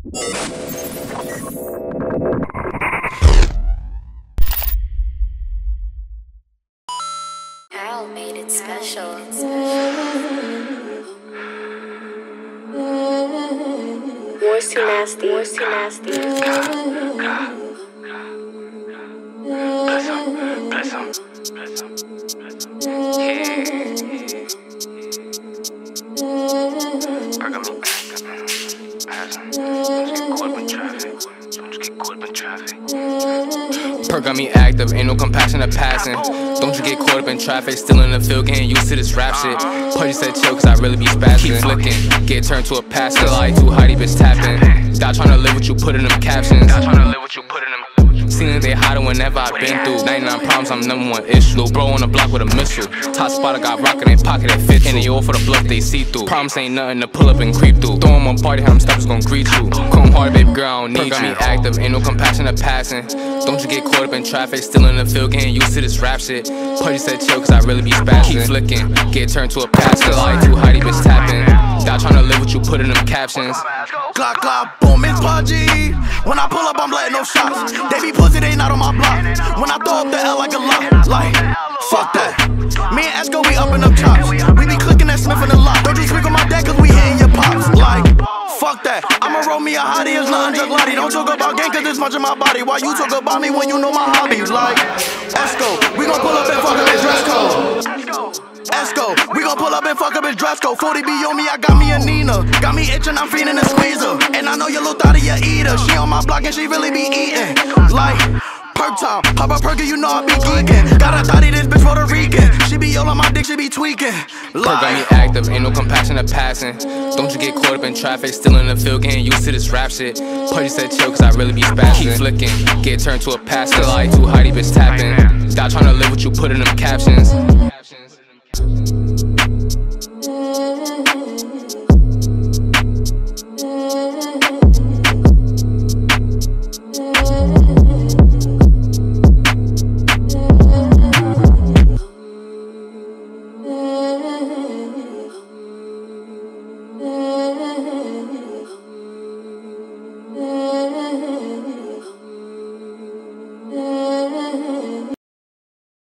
Carol made it special. War's too nasty. War's too nasty. Bless him. Perk got me active, ain't no compassionate passing. Don't you get caught up in traffic, still in the field, getting used to this rap shit. Pudgy said chill, cause I really be spazzing. Keep flicking, get turned to a passion. Like too high, bitch tapping. God tryna live what you put in them captions. Seen they hiding whenever I've been through. 99 problems, I'm #1 issue. Lil' bro on the block with a missile. Top spot, I got rocket in pocket at 50. And they all for the bluff, they see through. Problems ain't nothing to pull up and creep through. Throw 'em on party, how them steppers gon' greet you. Come hard, baby girl, I don't need you. Got me active, ain't no compassionate passing. Don't you get caught up in traffic, still in the field, getting used to this rap shit. Pudgy said chill, cause I really be spazzing. Keep flicking, get turned to a passion. Like too high, bitch tapping. God tryna live what you put in them captions. Glock, glock, boom, it's Pudgy. When I pull up, I'm letting no shots. They be pussy, they not on my block. When I throw up the L like a lot, like, fuck that. Me and Escobar, we up in them chops. We be clicking that Smith in the lock. Don't you speak on my dad, cause we hitting your pops. Like, fuck that. I'ma roll me a hottie, it's nothing just lottie. Don't talk about gang, cause it's much of my body. Why you talk about me when you know my hobbies? Like, Esco, we gon' pull up and fuck up his dress code. Esco, we gon' pull up and fuck up his dress code. 40B on me, I got me a Nina. Got me itching, I'm feeding a squeezer. And I know your little thotty a eater. She on my block and she really be eating. Like, perk time, pop a perky, you know I be geeking. Got a thotty, this bitch Puerto Rican. She be all on my dick, she be tweaking. Perk got me active, ain't no compassionate passing. Don't you get caught up in traffic, still in the field, getting used to this rap shit. Pudgy said chill, cause I really be spazzing. Keep flicking, get turned to a passion. Like too high, bitch tapping. God tryna live what you put in them captions.